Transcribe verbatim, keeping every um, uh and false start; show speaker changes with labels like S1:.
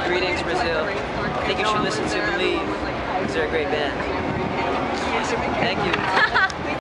S1: Greetings, Brazil. I think you should listen to Believe. They're a great band.